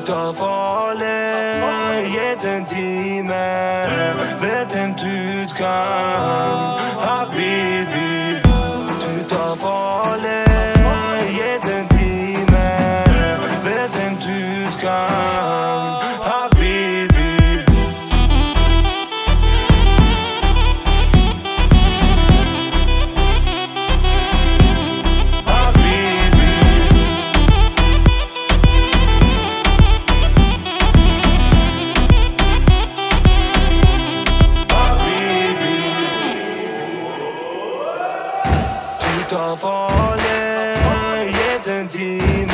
tar farlig, jeden time vet en utgang, habibi. Du tar farlig, jeden time vet en utgang, habibi. Du tar farlig, jeden time